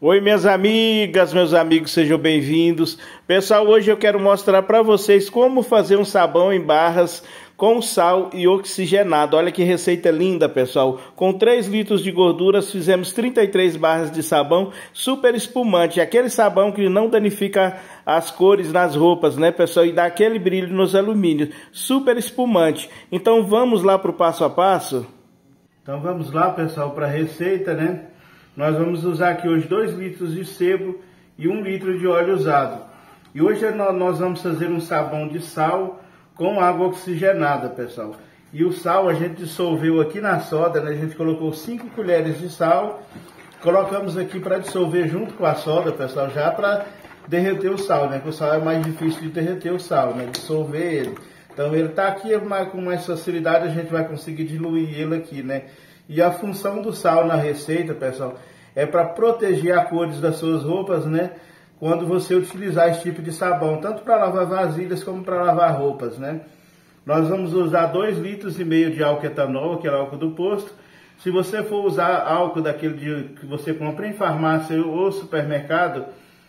Oi, minhas amigas, meus amigos, sejam bem-vindos. Pessoal, hoje eu quero mostrar para vocês como fazer um sabão em barras com sal e oxigenado. Olha que receita linda, pessoal. Com 3 litros de gorduras, fizemos 33 barras de sabão super espumante. Aquele sabão que não danifica as cores nas roupas, né, pessoal? E dá aquele brilho nos alumínios. Super espumante. Então, vamos lá para o passo a passo? Então, vamos lá, pessoal, para a receita, né? Nós vamos usar aqui hoje 2 litros de sebo e 1 litro de óleo usado. E hoje nós vamos fazer um sabão de sal com água oxigenada, pessoal. E o sal a gente dissolveu aqui na soda, né? A gente colocou 5 colheres de sal. Colocamos aqui para dissolver junto com a soda, pessoal, já para derreter o sal, né? Porque o sal é mais difícil de derreter o sal, né? Dissolver ele. Então ele está aqui com mais facilidade, a gente vai conseguir diluir ele aqui, né? E a função do sal na receita, pessoal, é para proteger as cores das suas roupas, né? Quando você utilizar esse tipo de sabão, tanto para lavar vasilhas como para lavar roupas, né? Nós vamos usar 2,5 litros de álcool etanol, que é o álcool do posto. Se você for usar álcool daquele que você compra em farmácia ou supermercado,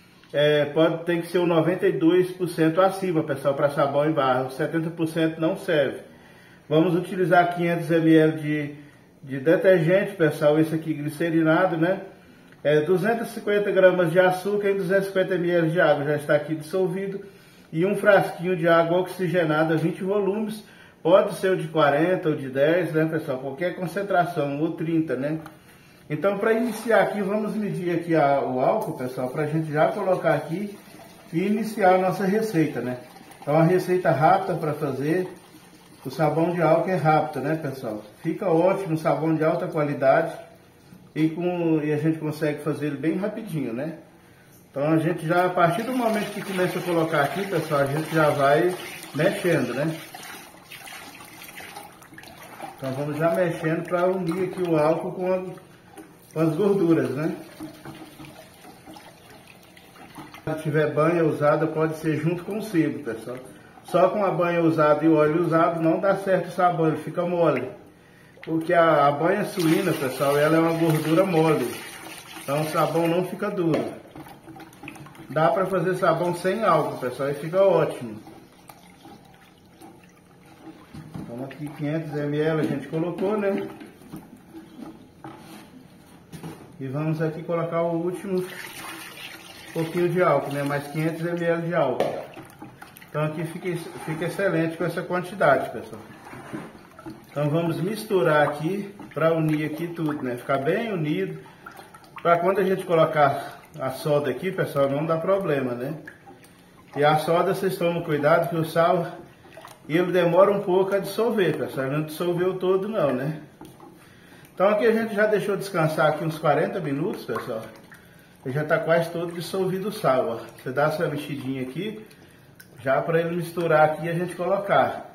tem que ser o 92% acima, pessoal, para sabão em barra. O 70% não serve. Vamos utilizar 500 ml de detergente, pessoal, esse aqui glicerinado, né? 250 gramas de açúcar e 250 ml de água, já está aqui dissolvido. E um frasquinho de água oxigenada, 20 volumes, pode ser o de 40 ou de 10, né, pessoal? Qualquer concentração, ou 30, né? Então, para iniciar aqui, vamos medir aqui o álcool, pessoal, para a gente já colocar aqui e iniciar a nossa receita, né? Então, uma receita rápida para fazer. O sabão de álcool é rápido, né, pessoal? Fica ótimo, sabão de alta qualidade e a gente consegue fazer ele bem rapidinho, né? Então a gente já, a partir do momento que começa a colocar aqui, pessoal, a gente já vai mexendo, né? Então vamos já mexendo para unir aqui o álcool com as gorduras, né? Se tiver banha usada, pode ser junto com o sebo, pessoal. Só com a banha usada e o óleo usado não dá certo o sabão, ele fica mole. Porque a banha suína, pessoal, ela é uma gordura mole. Então o sabão não fica duro. Dá para fazer sabão sem álcool, pessoal, e fica ótimo. Então aqui 500 ml a gente colocou, né? E vamos aqui colocar o último pouquinho de álcool, né? Mais 500 ml de álcool. Então aqui fica excelente com essa quantidade, pessoal. Então vamos misturar aqui para unir aqui tudo, né? Ficar bem unido. Para quando a gente colocar a soda aqui, pessoal, não dá problema, né? E a soda, vocês tomam cuidado que o sal, ele demora um pouco a dissolver, pessoal. Não dissolveu todo não, né? Então aqui a gente já deixou descansar aqui uns 40 minutos, pessoal. E já está quase todo dissolvido o sal, ó. Você dá essa mexidinha aqui, já para ele misturar aqui e a gente colocar.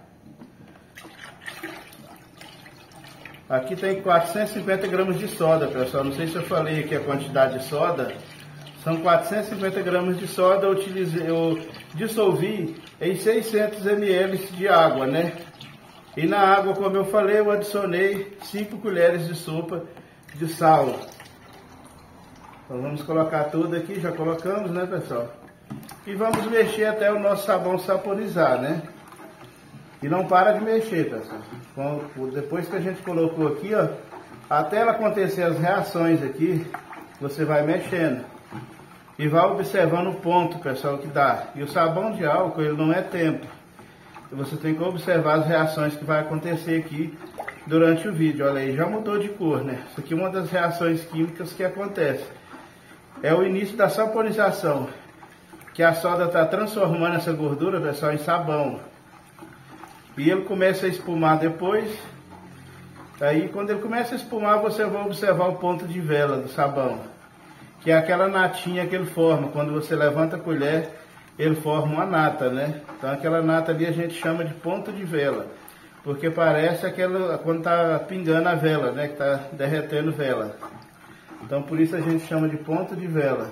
Aqui tem 450 gramas de soda, pessoal. Não sei se eu falei aqui a quantidade de soda. São 450 gramas de soda. Eu dissolvi em 600 ml de água, né? E na água, como eu falei, eu adicionei 5 colheres de sopa de sal. Então vamos colocar tudo aqui, já colocamos, né, pessoal? E vamos mexer até o nosso sabão saponizar, né? E não para de mexer, pessoal. Depois que a gente colocou aqui, ó, até ela acontecer as reações aqui, você vai mexendo. E vai observando o ponto, pessoal, que dá. E o sabão de álcool, ele não é tempo. Você tem que observar as reações que vai acontecer aqui durante o vídeo. Olha aí, já mudou de cor, né? Isso aqui é uma das reações químicas que acontece. É o início da saponização. Que a soda está transformando essa gordura, pessoal, em sabão. E ele começa a espumar depois. Aí quando ele começa a espumar, você vai observar o ponto de vela do sabão. Que é aquela natinha que ele forma. Quando você levanta a colher, ele forma uma nata, né? Então aquela nata ali a gente chama de ponto de vela. Porque parece aquela quando está pingando a vela, né? Que está derretendo vela. Então por isso a gente chama de ponto de vela.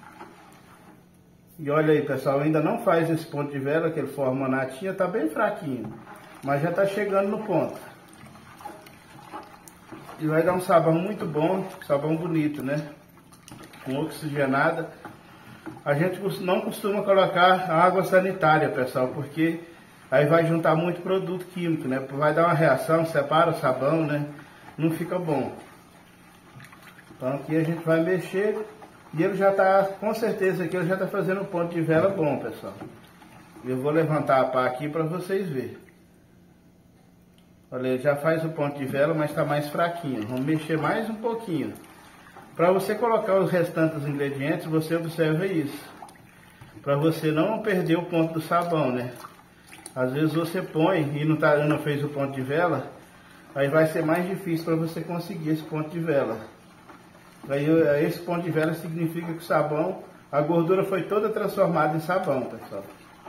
E olha aí, pessoal, ainda não faz esse ponto de vela, que ele forma uma natinha, tá bem fraquinho. Mas já tá chegando no ponto. E vai dar um sabão muito bom, sabão bonito, né? com oxigenada. A gente não costuma colocar água sanitária, pessoal, porque aí vai juntar muito produto químico, né? Vai dar uma reação, separa o sabão, né? Não fica bom. Então aqui a gente vai mexer e ele já está, com certeza aqui ele já está fazendo um ponto de vela bom, pessoal. Eu vou levantar a pá aqui para vocês verem. Olha, ele já faz o ponto de vela, mas está mais fraquinho. Vamos mexer mais um pouquinho. Para você colocar os restantes ingredientes, você observa isso. Para você não perder o ponto do sabão, né? Às vezes você põe e não fez o ponto de vela, aí vai ser mais difícil para você conseguir esse ponto de vela. Aí esse ponto de vela significa que o sabão, a gordura foi toda transformada em sabão, pessoal.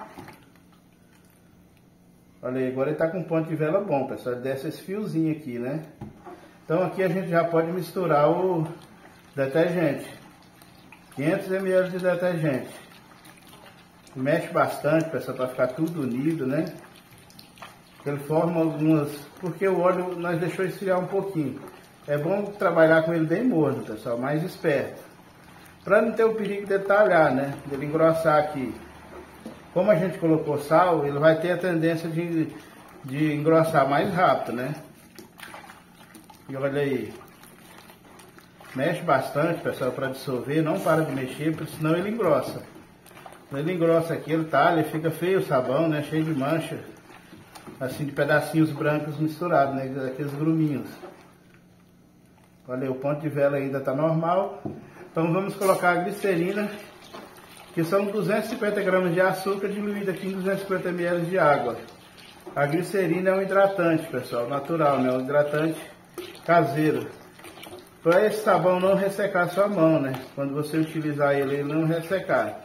Olha aí, agora ele está com um ponto de vela bom, pessoal. Ele desce esse fiozinho aqui, né? Então aqui a gente já pode misturar o detergente. 500 ml de detergente. Mexe bastante, pessoal, para ficar tudo unido, né? Ele forma algumas... Porque o óleo nós deixou esfriar um pouquinho. É bom trabalhar com ele bem morno, pessoal, mais esperto. Para não ter o perigo de talhar, né? Dele engrossar aqui. Como a gente colocou sal, ele vai ter a tendência de engrossar mais rápido, né? E olha aí. Mexe bastante, pessoal, para dissolver. Não para de mexer, porque senão ele engrossa. Quando ele engrossa aqui, ele talha, fica feio o sabão, né? Cheio de mancha. Assim, de pedacinhos brancos misturados, né? Aqueles gruminhos. Olha aí, o ponto de vela ainda está normal. Então vamos colocar a glicerina, que são 250 gramas de açúcar diluído aqui em 250 ml de água. A glicerina é um hidratante, pessoal, natural, né? Um hidratante caseiro. Para esse sabão não ressecar a sua mão, né? Quando você utilizar ele não ressecar.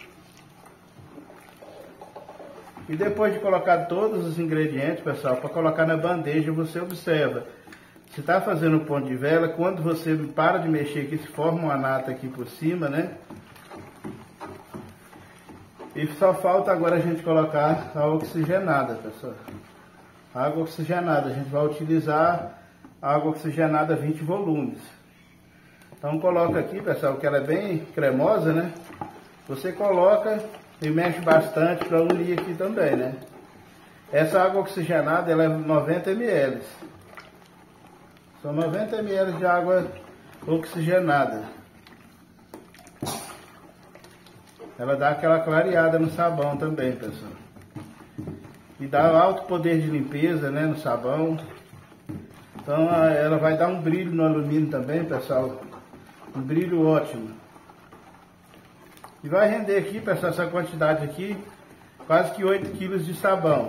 E depois de colocar todos os ingredientes, pessoal, para colocar na bandeja, você observa. Se está fazendo o ponto de vela, quando você para de mexer aqui, se forma uma nata aqui por cima, né? E só falta agora a gente colocar a oxigenada, pessoal. Água oxigenada, a gente vai utilizar água oxigenada 20 volumes. Então coloca aqui, pessoal, que ela é bem cremosa, né? Você coloca e mexe bastante para unir aqui também, né? Essa água oxigenada, ela é 90 ml. São 90 ml de água oxigenada. Ela dá aquela clareada no sabão também, pessoal. E dá alto poder de limpeza, né, no sabão. Então ela vai dar um brilho no alumínio também, pessoal. Um brilho ótimo. E vai render aqui, pessoal, essa quantidade aqui, quase que 8 kg de sabão.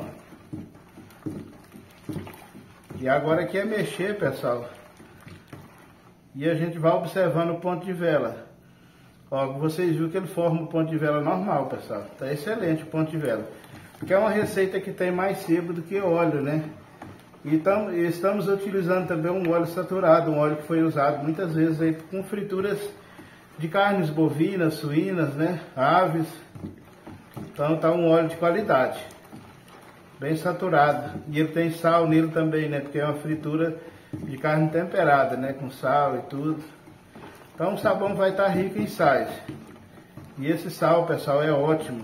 E agora aqui é mexer, pessoal. E a gente vai observando o ponto de vela. Ó, vocês viram que ele forma o ponto de vela normal, pessoal. Tá excelente o ponto de vela. Porque é uma receita que tem mais sebo do que óleo, né? Então, estamos utilizando também um óleo saturado, um óleo que foi usado muitas vezes aí com frituras de carnes bovinas, suínas, né? Aves. Então tá um óleo de qualidade. Bem saturado. E ele tem sal nele também, né? Porque é uma fritura de carne temperada, né? Com sal e tudo. Então o sabão vai estar rico em sais. E esse sal, pessoal, é ótimo.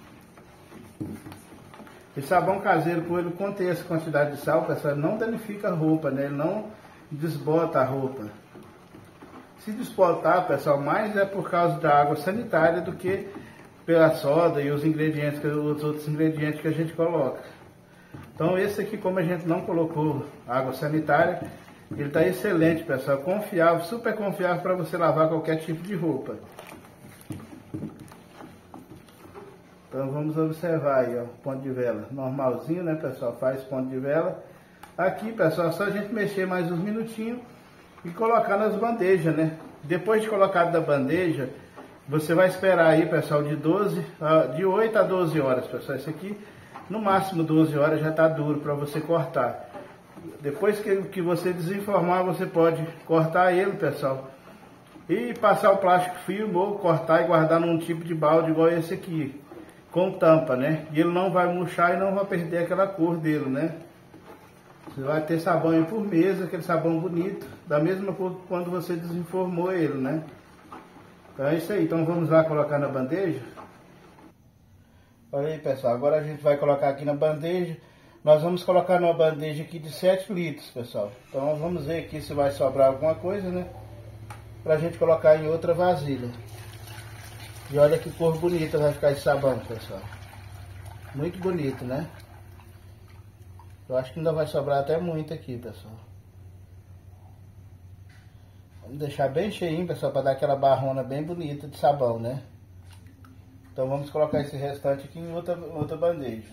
Esse sabão caseiro, por ele conter essa quantidade de sal, pessoal, não danifica a roupa, né? Ele não desbota a roupa. Se desbotar, pessoal, mais é por causa da água sanitária do que pela soda e os ingredientes, os outros ingredientes que a gente coloca. Então esse aqui, como a gente não colocou água sanitária, ele está excelente, pessoal, confiável, super confiável para você lavar qualquer tipo de roupa. Então vamos observar aí, ó, ponto de vela, normalzinho, né, pessoal, faz ponto de vela. Aqui, pessoal, é só a gente mexer mais uns minutinhos e colocar nas bandejas, né. Depois de colocado na bandeja, você vai esperar aí, pessoal, de 8 a 12 horas, pessoal. Esse aqui, no máximo 12 horas, já está duro para você cortar. Depois que você desenformar, você pode cortar ele, pessoal, e passar o plástico filme ou cortar e guardar num tipo de balde igual esse aqui, com tampa, né? E ele não vai murchar e não vai perder aquela cor dele, né? Você vai ter sabão aí por mês, aquele sabão bonito, da mesma cor que quando você desenformou ele, né? Então é isso aí, então vamos lá colocar na bandeja. Olha aí, pessoal, agora a gente vai colocar aqui na bandeja. Nós vamos colocar numa bandeja aqui de 7 litros, pessoal. Então vamos ver aqui se vai sobrar alguma coisa, né? Pra gente colocar em outra vasilha. E olha que cor bonita vai ficar esse sabão, pessoal. Muito bonito, né? Eu acho que ainda vai sobrar até muito aqui, pessoal. Vamos deixar bem cheinho, pessoal, para dar aquela barrona bem bonita de sabão, né? Então vamos colocar esse restante aqui em outra bandeja.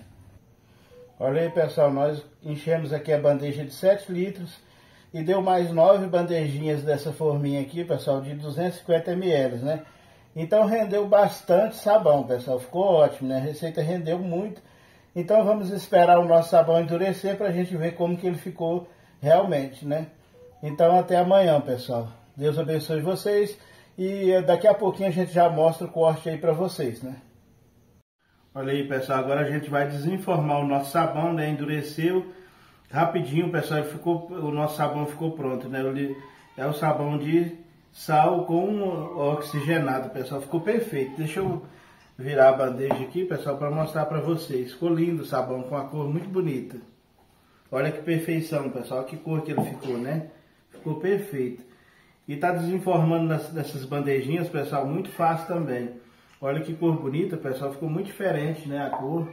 Olha aí, pessoal, nós enchemos aqui a bandeja de 7 litros e deu mais 9 bandejinhas dessa forminha aqui, pessoal, de 250 ml, né? Então rendeu bastante sabão, pessoal, ficou ótimo, né? A receita rendeu muito. Então vamos esperar o nosso sabão endurecer para a gente ver como que ele ficou realmente, né? Então até amanhã, pessoal. Deus abençoe vocês e daqui a pouquinho a gente já mostra o corte aí para vocês, né? Olha aí, pessoal, agora a gente vai desenformar o nosso sabão, né? Endureceu rapidinho, pessoal, o nosso sabão ficou pronto, né? É o sabão de sal com oxigenado, pessoal, ficou perfeito. Deixa eu virar a bandeja aqui, pessoal, para mostrar para vocês. Ficou lindo o sabão, com uma cor muito bonita. Olha que perfeição, pessoal, que cor que ele ficou, né? Ficou perfeito. E tá desenformando nessas bandejinhas, pessoal, muito fácil também. Olha que cor bonita, pessoal, ficou muito diferente, né, a cor.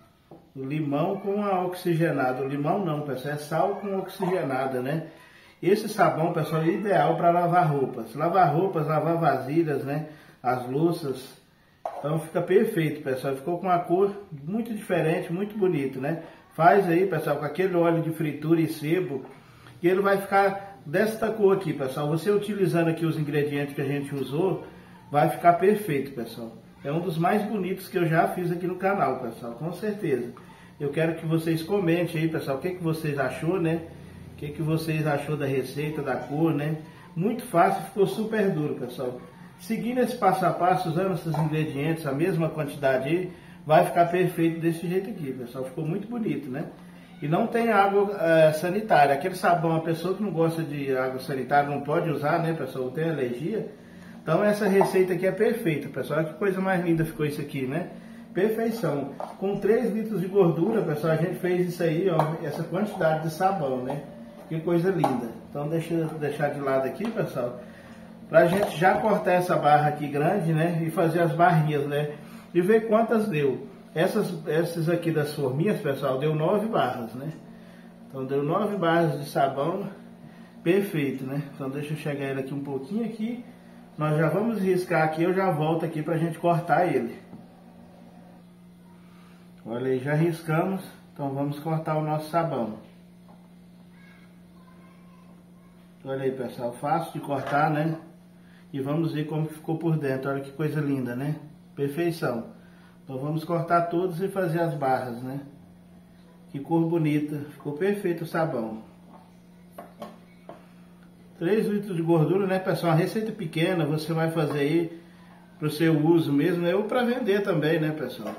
O limão com a oxigenada. O limão não, pessoal, é sal com oxigenada, né? Esse sabão, pessoal, é ideal para lavar roupas. Lavar roupas, lavar vasilhas, né? As louças. Então fica perfeito, pessoal. Ficou com uma cor muito diferente, muito bonito, né? Faz aí, pessoal, com aquele óleo de fritura e sebo. E ele vai ficar desta cor aqui, pessoal. Você utilizando aqui os ingredientes que a gente usou, vai ficar perfeito, pessoal. É um dos mais bonitos que eu já fiz aqui no canal, pessoal, com certeza. Eu quero que vocês comentem aí, pessoal, o que vocês achou, né? O que vocês achou da receita, da cor, né? Muito fácil, ficou super duro, pessoal. Seguindo esse passo a passo, usando esses ingredientes, a mesma quantidade aí, vai ficar perfeito desse jeito aqui, pessoal. Ficou muito bonito, né? E não tem água sanitária. Aquele sabão, a pessoa que não gosta de água sanitária não pode usar, né, pessoal? Tem alergia. Então essa receita aqui é perfeita, pessoal. Olha que coisa mais linda ficou isso aqui, né? Perfeição. Com 3 litros de gordura, pessoal, a gente fez isso aí, ó, essa quantidade de sabão, né? Que coisa linda. Então deixa eu deixar de lado aqui, pessoal, pra gente já cortar essa barra aqui grande, né? E fazer as barrinhas, né? E ver quantas deu. Essas aqui das forminhas, pessoal, deu 9 barras, né? Então deu 9 barras de sabão. Perfeito, né? Então deixa eu chegar ele aqui um pouquinho aqui. Nós já vamos riscar aqui, eu já volto aqui pra gente cortar ele. Olha aí, já riscamos. Então vamos cortar o nosso sabão. Olha aí, pessoal, fácil de cortar, né? E vamos ver como ficou por dentro. Olha que coisa linda, né? Perfeição. Então vamos cortar todos e fazer as barras, né? Que cor bonita. Ficou perfeito o sabão. 3 litros de gordura, né, pessoal? Uma receita pequena, você vai fazer aí para o seu uso mesmo, né? Ou para vender também, né, pessoal?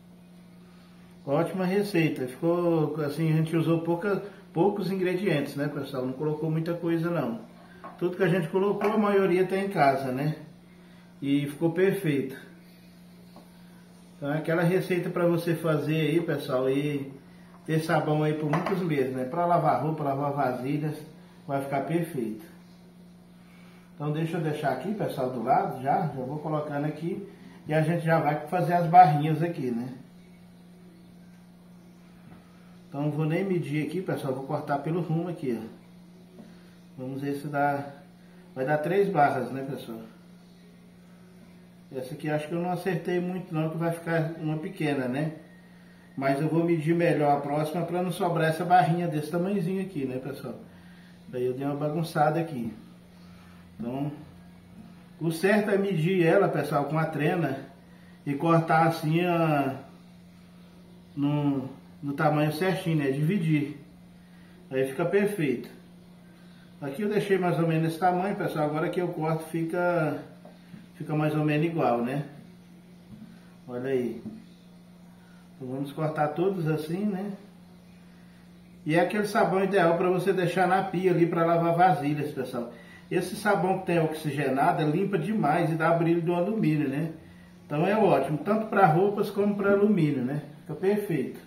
Ótima receita. Ficou assim, a gente usou poucos ingredientes, né, pessoal? Não colocou muita coisa, não. Tudo que a gente colocou, a maioria tem em casa, né? E ficou perfeito. Então é aquela receita para você fazer aí, pessoal, e ter sabão aí por muitos meses, né? Para lavar roupa, lavar vasilhas, vai ficar perfeito. Então deixa eu deixar aqui, pessoal, do lado, já vou colocando aqui e a gente já vai fazer as barrinhas aqui, né? Então não vou nem medir aqui, pessoal, vou cortar pelo rumo aqui, ó. Vamos ver se vai dar 3 barras, né, pessoal? Essa aqui acho que eu não acertei muito não, que vai ficar uma pequena, né? Mas eu vou medir melhor a próxima para não sobrar essa barrinha desse tamanhozinho aqui, né, pessoal? Daí eu dei uma bagunçada aqui. Então, o certo é medir ela, pessoal, com a trena e cortar assim, ó, no tamanho certinho, né? Dividir. Aí fica perfeito. Aqui eu deixei mais ou menos esse tamanho, pessoal. Agora que eu corto fica mais ou menos igual, né? Olha aí. Então vamos cortar todos assim, né? E é aquele sabão ideal para você deixar na pia ali para lavar vasilhas, pessoal. Esse sabão que tem oxigenado limpa demais e dá brilho do alumínio, né? Então é ótimo, tanto para roupas como para alumínio, né? Fica perfeito.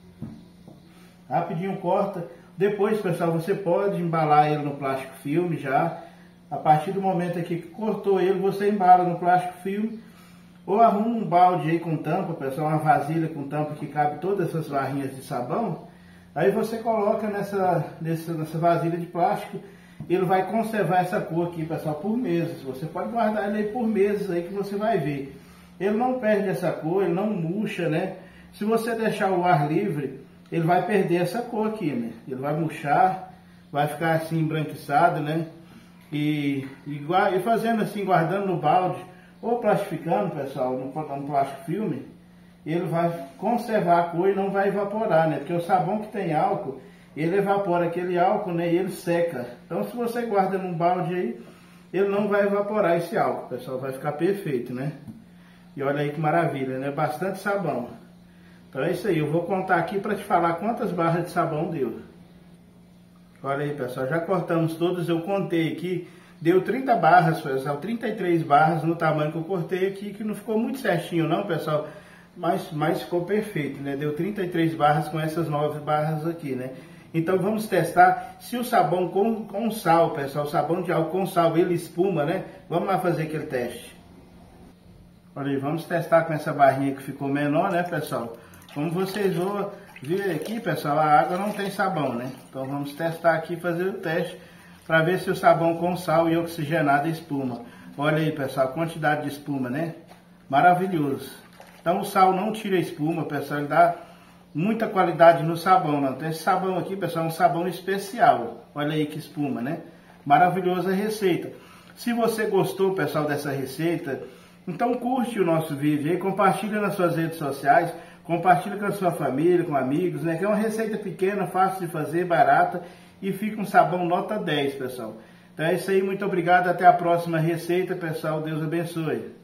Rapidinho corta. Depois, pessoal, você pode embalar ele no plástico filme já. A partir do momento aqui que cortou ele, você embala no plástico filme. Ou arruma um balde aí com tampa, pessoal, uma vasilha com tampa que cabe todas essas barrinhas de sabão. Aí você coloca nessa vasilha de plástico. Ele vai conservar essa cor aqui, pessoal, por meses. Você pode guardar ele aí por meses aí que você vai ver. Ele não perde essa cor, ele não murcha, né? Se você deixar o ar livre, ele vai perder essa cor aqui, né? Ele vai murchar, vai ficar assim embranquiçado, né? E fazendo assim, guardando no balde, ou plastificando, pessoal, no plástico filme, ele vai conservar a cor e não vai evaporar, né? Porque o sabão que tem álcool, ele evapora aquele álcool, né? E ele seca. Então, se você guarda num balde aí, ele não vai evaporar esse álcool, pessoal. Vai ficar perfeito, né? E olha aí que maravilha, né? Bastante sabão. Então é isso aí. Eu vou contar aqui para te falar quantas barras de sabão deu. Olha aí, pessoal. Já cortamos todas. Eu contei aqui. Deu 30 barras, pessoal. 33 barras no tamanho que eu cortei aqui. Que não ficou muito certinho não, pessoal. Mas ficou perfeito, né? Deu 33 barras com essas 9 barras aqui, né? Então vamos testar se o sabão com sal, pessoal, o sabão de álcool com sal, ele espuma, né? Vamos lá fazer aquele teste. Olha aí, vamos testar com essa barrinha que ficou menor, né, pessoal? Como vocês vão ver aqui, pessoal, a água não tem sabão, né? Então vamos testar aqui, fazer o teste para ver se o sabão com sal e oxigenado espuma. Olha aí, pessoal, a quantidade de espuma, né? Maravilhoso. Então o sal não tira a espuma, pessoal, ele dá muita qualidade no sabão, né? Então esse sabão aqui, pessoal, é um sabão especial. Olha aí que espuma, né? Maravilhosa receita. Se você gostou, pessoal, dessa receita, então curte o nosso vídeo aí, compartilha nas suas redes sociais, compartilha com a sua família, com amigos, né? Que é uma receita pequena, fácil de fazer, barata e fica um sabão nota 10, pessoal. Então é isso aí, muito obrigado, até a próxima receita, pessoal. Deus abençoe.